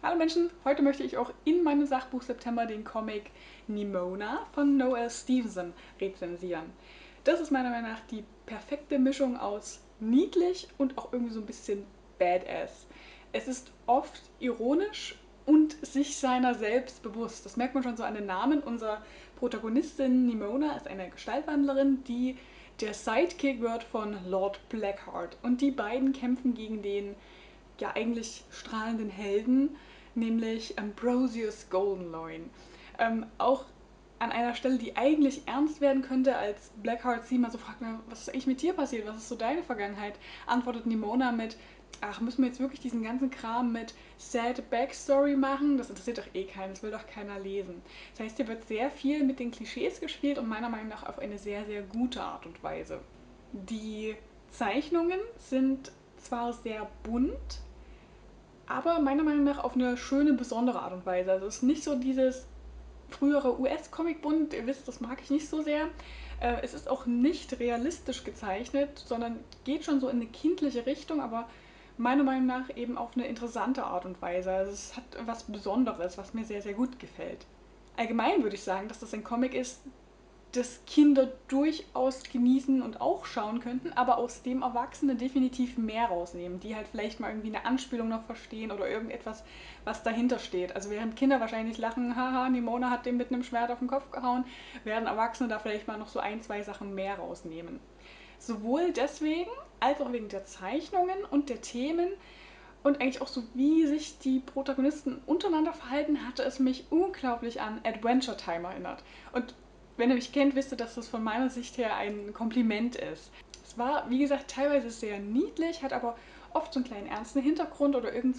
Hallo Menschen, heute möchte ich auch in meinem Sachbuch September den Comic Nimona von Noelle Stevenson rezensieren. Das ist meiner Meinung nach die perfekte Mischung aus niedlich und auch irgendwie so ein bisschen badass. Es ist oft ironisch und sich seiner selbst bewusst. Das merkt man schon so an den Namen. Unsere Protagonistin Nimona ist eine Gestaltwandlerin, die der Sidekick wird von Lord Blackheart. Und die beiden kämpfen gegen den ja eigentlich strahlenden Helden, nämlich Ambrosius Goldenloin. Auch an einer Stelle, die eigentlich ernst werden könnte, als Blackheart sie mal so fragt, was ist eigentlich mit dir passiert, was ist so deine Vergangenheit, antwortet Nimona mit, ach, müssen wir jetzt wirklich diesen ganzen Kram mit Sad Backstory machen? Das interessiert doch eh keinen, das will doch keiner lesen. Das heißt, hier wird sehr viel mit den Klischees gespielt und meiner Meinung nach auf eine sehr, sehr gute Art und Weise. Die Zeichnungen sind zwar sehr bunt, aber meiner Meinung nach auf eine schöne, besondere Art und Weise. Also es ist nicht so dieses frühere US-Comic-Bunt, ihr wisst, das mag ich nicht so sehr. Es ist auch nicht realistisch gezeichnet, sondern geht schon so in eine kindliche Richtung, aber meiner Meinung nach eben auf eine interessante Art und Weise. Also es hat was Besonderes, was mir sehr, sehr gut gefällt. Allgemein würde ich sagen, dass das ein Comic ist, das Kinder durchaus genießen und auch schauen könnten, aber aus dem Erwachsene definitiv mehr rausnehmen, die halt vielleicht mal irgendwie eine Anspielung noch verstehen oder irgendetwas, was dahinter steht. Also während Kinder wahrscheinlich lachen, haha, Nimona hat dem mit einem Schwert auf den Kopf gehauen, werden Erwachsene da vielleicht mal noch so ein, zwei Sachen mehr rausnehmen. Sowohl deswegen als auch wegen der Zeichnungen und der Themen und eigentlich auch so, wie sich die Protagonisten untereinander verhalten, hatte es mich unglaublich an Adventure Time erinnert. Und wenn ihr mich kennt, wisst ihr, dass das von meiner Sicht her ein Kompliment ist. Es war, wie gesagt, teilweise sehr niedlich, hat aber oft so einen kleinen ernsten Hintergrund oder irgend so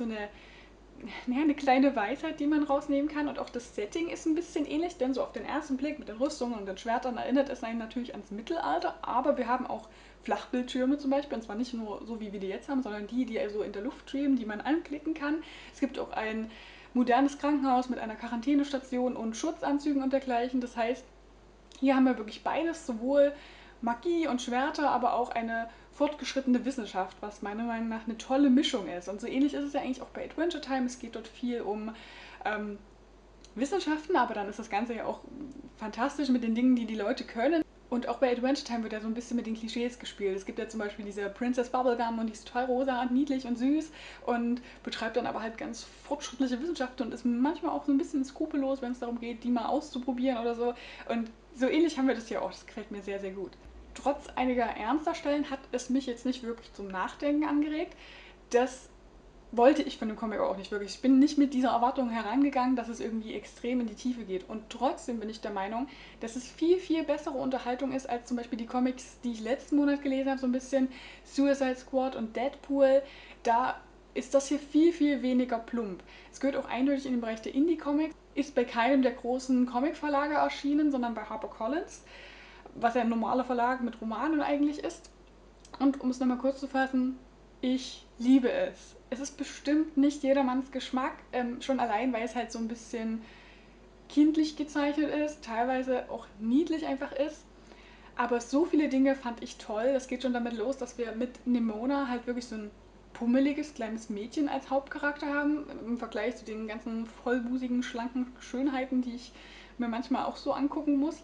eine kleine Weisheit, die man rausnehmen kann. Und auch das Setting ist ein bisschen ähnlich, denn so auf den ersten Blick mit den Rüstungen und den Schwertern erinnert es einen natürlich ans Mittelalter. Aber wir haben auch Flachbildschirme zum Beispiel, und zwar nicht nur so, wie wir die jetzt haben, sondern die so in der Luft schweben, die man anklicken kann. Es gibt auch ein modernes Krankenhaus mit einer Quarantänestation und Schutzanzügen und dergleichen. Das heißt, hier haben wir wirklich beides, sowohl Magie und Schwerter, aber auch eine fortgeschrittene Wissenschaft, was meiner Meinung nach eine tolle Mischung ist. Und so ähnlich ist es ja eigentlich auch bei Adventure Time. Es geht dort viel um ähm, Wissenschaften, aber dann ist das Ganze ja auch fantastisch mit den Dingen, die die Leute können. Und auch bei Adventure Time wird ja so ein bisschen mit den Klischees gespielt. Es gibt ja zum Beispiel diese Princess Bubblegum und die ist total rosa und niedlich und süß und betreibt dann aber halt ganz fortschrittliche Wissenschaft und ist manchmal auch so ein bisschen skrupellos, wenn es darum geht, die mal auszuprobieren oder so. Und so ähnlich haben wir das ja auch. Das gefällt mir sehr, sehr gut. Trotz einiger ernster Stellen hat es mich jetzt nicht wirklich zum Nachdenken angeregt. Das wollte ich von dem Comic auch nicht wirklich. Ich bin nicht mit dieser Erwartung herangegangen, dass es irgendwie extrem in die Tiefe geht. Und trotzdem bin ich der Meinung, dass es viel, viel bessere Unterhaltung ist als zum Beispiel die Comics, die ich letzten Monat gelesen habe, so ein bisschen Suicide Squad und Deadpool. Da ist das hier viel, viel weniger plump. Es gehört auch eindeutig in den Bereich der Indie-Comics, ist bei keinem der großen Comic-Verlage erschienen, sondern bei HarperCollins, was ja ein normaler Verlag mit Romanen eigentlich ist. Und um es nochmal kurz zu fassen, ich liebe es. Es ist bestimmt nicht jedermanns Geschmack, schon allein, weil es halt so ein bisschen kindlich gezeichnet ist, teilweise auch niedlich einfach ist. Aber so viele Dinge fand ich toll. Das geht schon damit los, dass wir mit Nimona halt wirklich so ein pummeliges kleines Mädchen als Hauptcharakter haben, im Vergleich zu den ganzen vollbusigen, schlanken Schönheiten, die ich mir manchmal auch so angucken muss.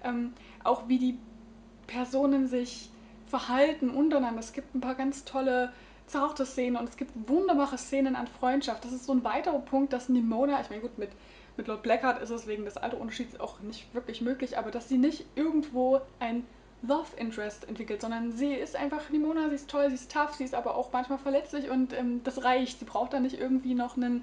Auch wie die Personen sich verhalten untereinander. Es gibt ein paar ganz tolle, zarte Szenen und es gibt wunderbare Szenen an Freundschaft. Das ist so ein weiterer Punkt, dass Nimona, ich meine gut, mit Lord Blackheart ist es wegen des Alterunterschieds auch nicht wirklich möglich, aber dass sie nicht irgendwo ein Love Interest entwickelt, sondern sie ist einfach Nimona, sie ist toll, sie ist tough, sie ist aber auch manchmal verletzlich und das reicht. Sie braucht da nicht irgendwie noch einen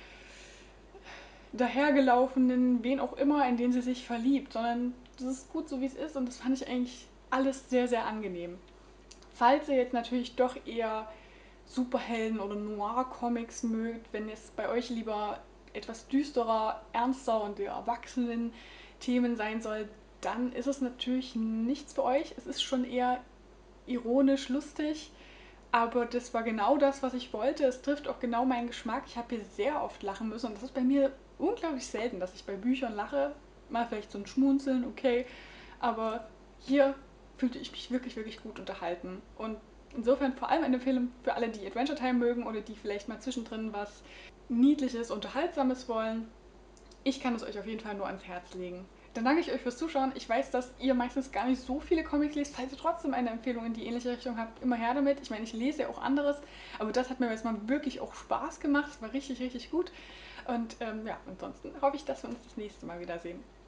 dahergelaufenen, wen auch immer, in den sie sich verliebt, sondern das ist gut so, wie es ist und das fand ich eigentlich alles sehr, sehr angenehm. Falls ihr jetzt natürlich doch eher Superhelden oder Noir-Comics mögt, wenn es bei euch lieber etwas düsterer, ernster und der erwachsenen Themen sein soll, dann ist es natürlich nichts für euch. Es ist schon eher ironisch, lustig, aber das war genau das, was ich wollte. Es trifft auch genau meinen Geschmack. Ich habe hier sehr oft lachen müssen und das ist bei mir unglaublich selten, dass ich bei Büchern lache. Mal vielleicht so ein Schmunzeln, okay, aber hier fühlte ich mich wirklich, wirklich gut unterhalten. Und Insofern vor allem eine Empfehlung für alle, die Adventure Time mögen oder die vielleicht mal zwischendrin was Niedliches, Unterhaltsames wollen. Ich kann es euch auf jeden Fall nur ans Herz legen. Dann danke ich euch fürs Zuschauen. Ich weiß, dass ihr meistens gar nicht so viele Comics lest. Falls ihr trotzdem eine Empfehlung in die ähnliche Richtung habt, immer her damit. Ich meine, ich lese ja auch anderes, aber das hat mir jetzt mal wirklich auch Spaß gemacht. Es war richtig, richtig gut. Und ja, ansonsten hoffe ich, dass wir uns das nächste Mal wiedersehen.